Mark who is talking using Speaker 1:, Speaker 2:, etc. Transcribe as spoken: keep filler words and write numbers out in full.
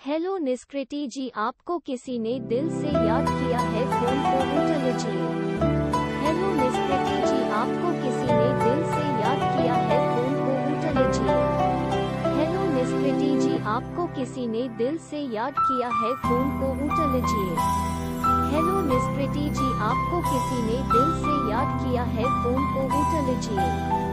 Speaker 1: Hello निष्कृति जी, आपको किसी ने दिल से याद किया है, फोन को उठा लीजिए। हेलो निष्कृति जी, आपको किसी ने दिल से याद किया है, फोन को उठा लीजिए। हेलो निष्कृति जी, आपको किसी ने दिल से याद किया है, फोन को उठा लीजिए। हेलो निष्कृति जी, आपको किसी ने दिल से याद किया है, फोन को उठा लीजिए।